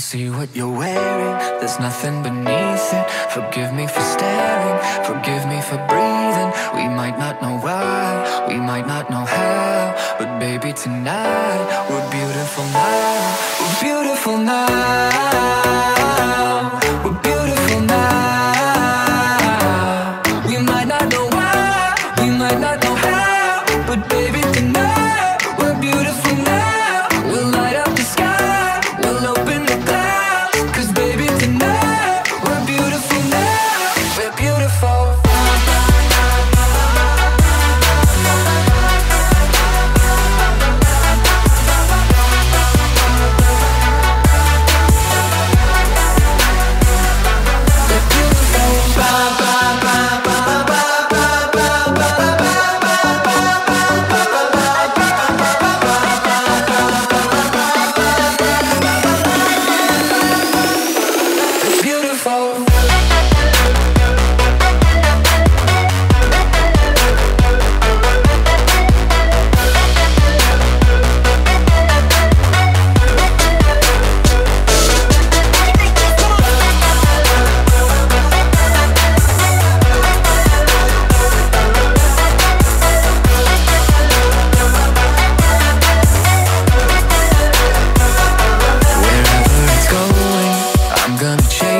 see what you're wearing, there's nothing beneath it. Forgive me for staring, forgive me for breathing. We might not know why, we might not know how, but baby tonight, we're beautiful now. We're beautiful now. We're beautiful now. We might not know why, we might not know how, but baby tonight, we're beautiful now. We'll light up the sky, we'll open the clouds, 'cause baby tonight, we're beautiful now. We're beautiful.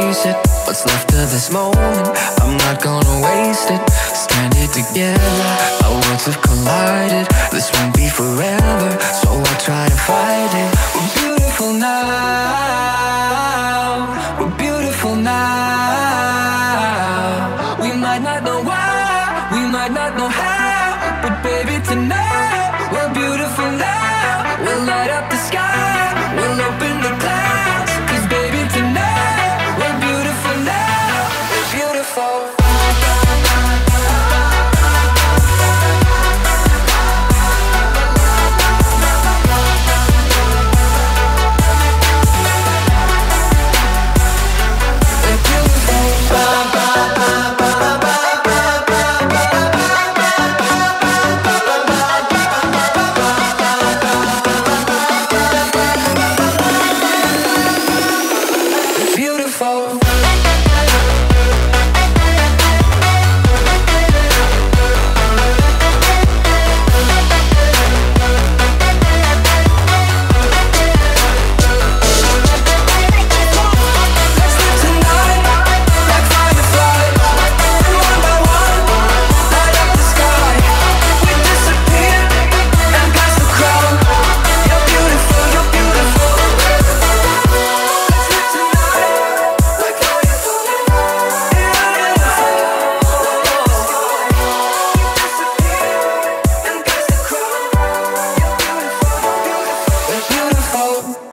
What's left of this moment, I'm not gonna waste it. Stranded together,